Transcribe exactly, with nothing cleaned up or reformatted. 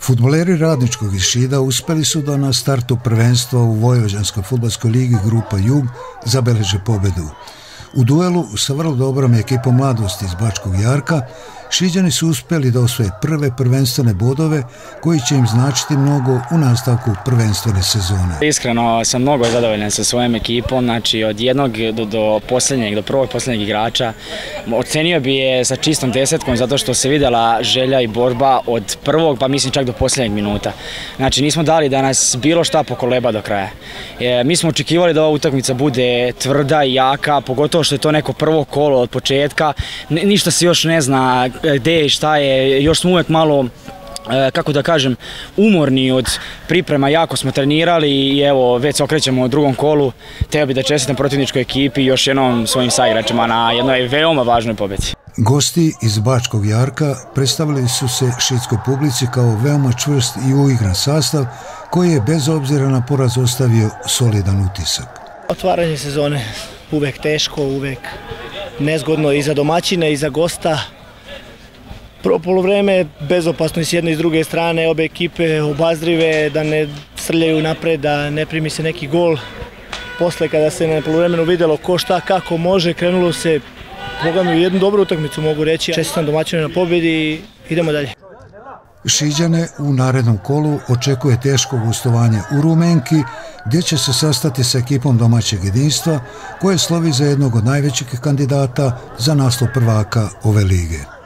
Fudbaleri Radničkog iz Šida uspeli su da na startu prvenstva u Vojvođanskoj fudbalskoj ligi Grupa Jug zabeleže pobedu. U duelu sa vrlo dobrom ekipom Mladosti iz Bačkog Jarka, Šiđani su uspjeli da osvoje prve prvenstvene bodove koji će im značiti mnogo u nastavku prvenstvene sezone. Iskreno sam mnogo zadovoljan sa svojom ekipom, znači od jednog do, do posljednjeg, do prvog posljednjeg igrača. Ocenio bi je sa čistom desetkom zato što se vidjela želja i borba od prvog pa mislim čak do posljednjeg minuta. Znači nismo dali da nas bilo šta pokoleba do kraja. E, mi smo očekivali da ova utakmica bude tvrda i jaka, pogotovo što je to neko prvo kolo od početka. N ništa se još ne zna gdje i šta je, još smo uvijek malo, kako da kažem, umorni od priprema, jako smo trenirali i evo već se okrećemo u drugom kolu. Teo bi da čestitam protivničkoj ekipi i još jednom svojim saigračima na jednoj veoma važnoj pobjedi. Gosti iz Bačkog Jarka predstavili su se šidskoj publici kao veoma čvrst i uigran sastav koji je bez obzira na poraz ostavio solidan utisak. Otvaranje sezone uvek teško, uvek nezgodno i za domaćine i za gosta. Prvo polovreme bezopasno i s jedne i s druge strane, obe ekipe obazrive, da ne srljaju napred, da ne primi se neki gol. Posle kada se na polovremenu vidjelo ko šta kako može, krenulo se pogledno u jednu dobru utakmicu, mogu reći. Čestitam domaćinu na pobjedi i idemo dalje. Šiđane u narednom kolu očekuje teško gostovanje u Rumenki, gdje će se sastati sa ekipom domaćeg jedinstva koje slovi za jednog od najvećih kandidata za naslov prvaka ove lige.